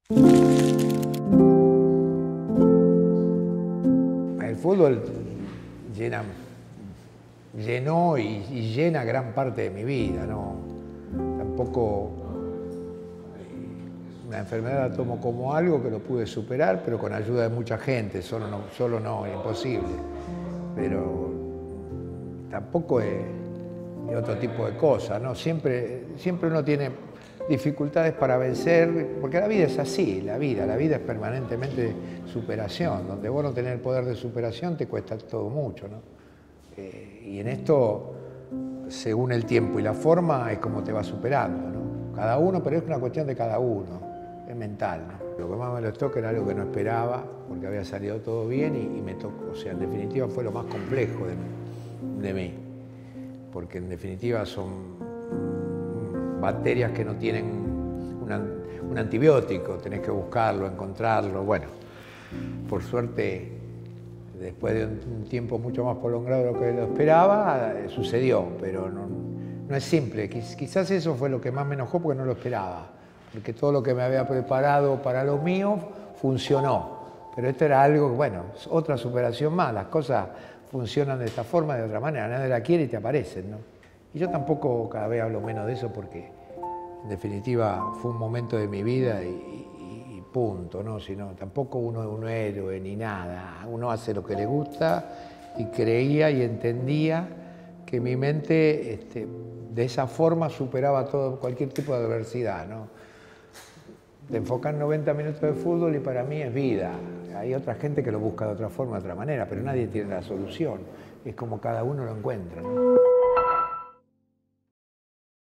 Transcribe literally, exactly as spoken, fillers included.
El fútbol llena, llenó y, y llena gran parte de mi vida, ¿no? Tampoco la enfermedad la tomo como algo que lo pude superar, pero con ayuda de mucha gente, solo no, solo no, imposible. Pero tampoco es, es otro tipo de cosas, ¿no? Siempre, siempre uno tiene dificultades para vencer, porque la vida es así, la vida, la vida es permanentemente superación. Donde vos no tenés el poder de superación te cuesta todo mucho, ¿no? Eh, y en esto, según el tiempo y la forma, es como te va superando, ¿no? Cada uno, pero es una cuestión de cada uno, es mental, ¿no? Lo que más me lo toca era algo que no esperaba, porque había salido todo bien y, y me tocó, o sea, en definitiva fue lo más complejo de, de mí, porque en definitiva son bacterias que no tienen una, un antibiótico, tenés que buscarlo, encontrarlo. Bueno, por suerte, después de un tiempo mucho más prolongado de lo que lo esperaba, eh, sucedió, pero no, no es simple. Quizás eso fue lo que más me enojó porque no lo esperaba, porque todo lo que me había preparado para lo mío funcionó. Pero esto era algo, bueno, otra superación más. Las cosas funcionan de esta forma, de otra manera. Nadie la quiere y te aparecen, ¿no? Y yo tampoco cada vez hablo menos de eso porque, en definitiva, fue un momento de mi vida y, y, y punto, ¿no? Sino, tampoco uno es un héroe ni nada. Uno hace lo que le gusta y creía y entendía que mi mente este, de esa forma superaba todo, cualquier tipo de adversidad, ¿no? Te enfocan noventa minutos de fútbol y para mí es vida. Hay otra gente que lo busca de otra forma, de otra manera, pero nadie tiene la solución. Es como cada uno lo encuentra, ¿no?